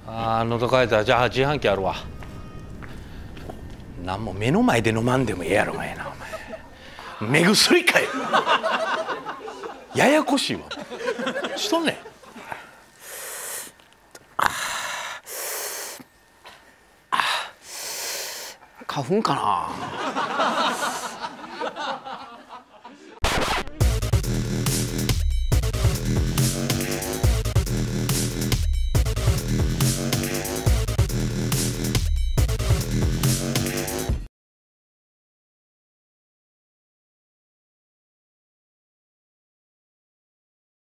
喉乾いた。じゃあ自販機あるわ。なんも目の前で飲まんでもええやろがやなお前。目薬かい。ややこしいわ。しとんねん。 花粉かな。